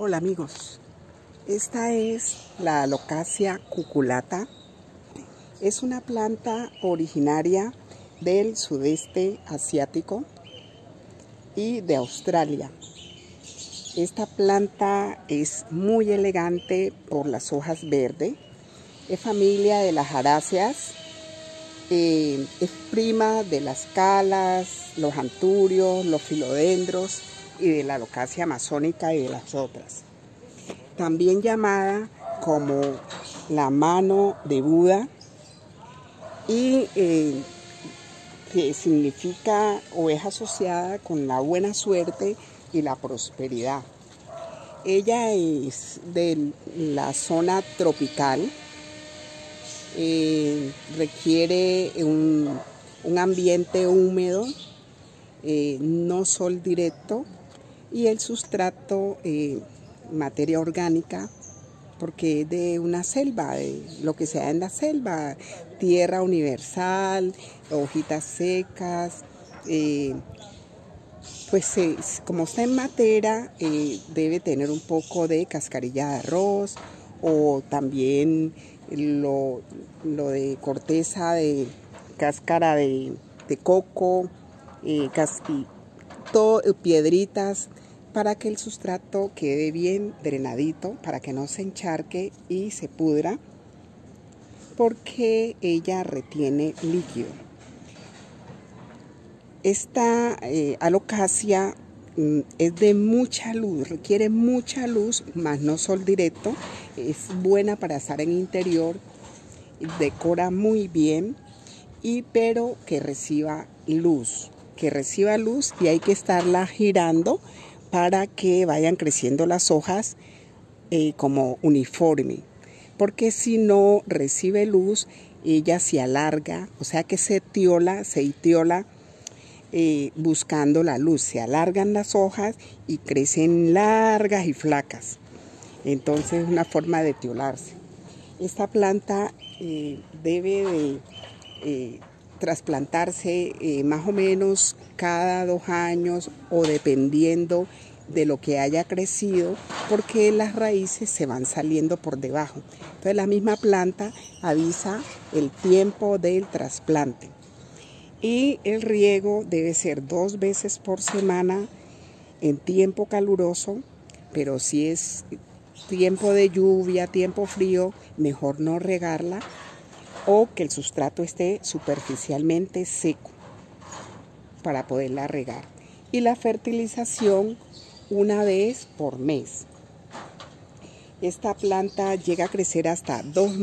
Hola amigos, esta es la Alocasia cuculata. Es una planta originaria del sudeste asiático y de Australia. Esta planta es muy elegante por las hojas verdes. Es familia de las aráceas. Es prima de las calas, los anturios, los filodendros y de la Alocasia amazónica y de las otras. También llamada como la mano de Buda y que significa o es asociada con la buena suerte y la prosperidad. Ella es de la zona tropical. Requiere un ambiente húmedo, no sol directo, y el sustrato materia orgánica, porque es de una selva, de lo que se da en la selva, tierra universal, hojitas secas. Como está en matera, debe tener un poco de cascarilla de arroz o también lo de corteza de cáscara de coco, piedritas, para que el sustrato quede bien drenadito, para que no se encharque y se pudra, porque ella retiene líquido. Esta alocasia es de mucha luz, requiere mucha luz, más no sol directo. Es buena para estar en interior, decora muy bien, pero que reciba luz, y hay que estarla girando para que vayan creciendo las hojas como uniforme, porque si no recibe luz, ella se alarga, o sea que se itiola buscando la luz. Se alargan las hojas y crecen largas y flacas. Entonces es una forma de tiolarse. Esta planta debe de trasplantarse más o menos cada 2 años o dependiendo de lo que haya crecido, porque las raíces se van saliendo por debajo. Entonces la misma planta avisa el tiempo del trasplante. Y el riego debe ser 2 veces por semana en tiempo caluroso, pero si es tiempo de lluvia, tiempo frío, mejor no regarla, o que el sustrato esté superficialmente seco para poderla regar. Y la fertilización 1 vez por mes. Esta planta llega a crecer hasta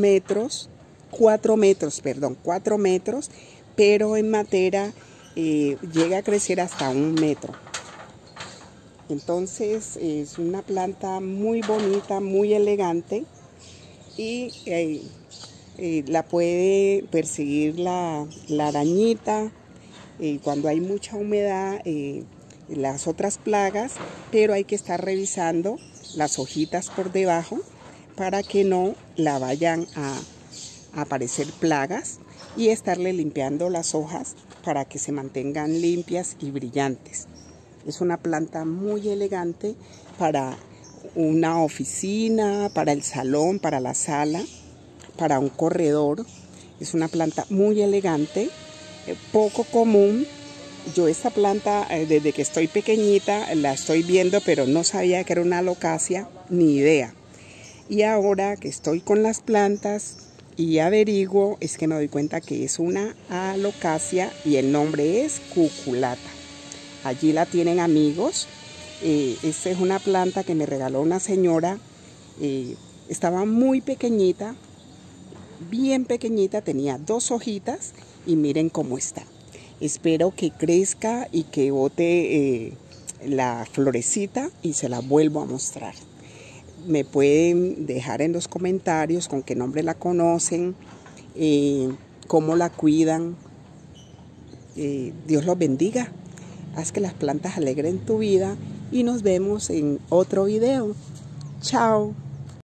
4 metros, pero en matera llega a crecer hasta 1 metro. Entonces es una planta muy bonita, muy elegante, y la puede perseguir la arañita cuando hay mucha humedad, las otras plagas, pero hay que estar revisando las hojitas por debajo para que no la vayan a aparecer plagas, y estarle limpiando las hojas para que se mantengan limpias y brillantes. Es una planta muy elegante para una oficina, para el salón, para la sala, para un corredor. Es una planta muy elegante, poco común. Yo esta planta desde que estoy pequeñita la estoy viendo, pero no sabía que era una alocasia, ni idea. Y ahora que estoy con las plantas y averiguo, es que me doy cuenta que es una alocasia y el nombre es cuculata. Allí la tienen, amigos. Esta es una planta que me regaló una señora. Estaba muy pequeñita, bien pequeñita, tenía 2 hojitas y miren cómo está. Espero que crezca y que bote la florecita y se la vuelvo a mostrar. Me pueden dejar en los comentarios con qué nombre la conocen, cómo la cuidan. Dios los bendiga. Haz que las plantas alegren tu vida y nos vemos en otro video. Chao.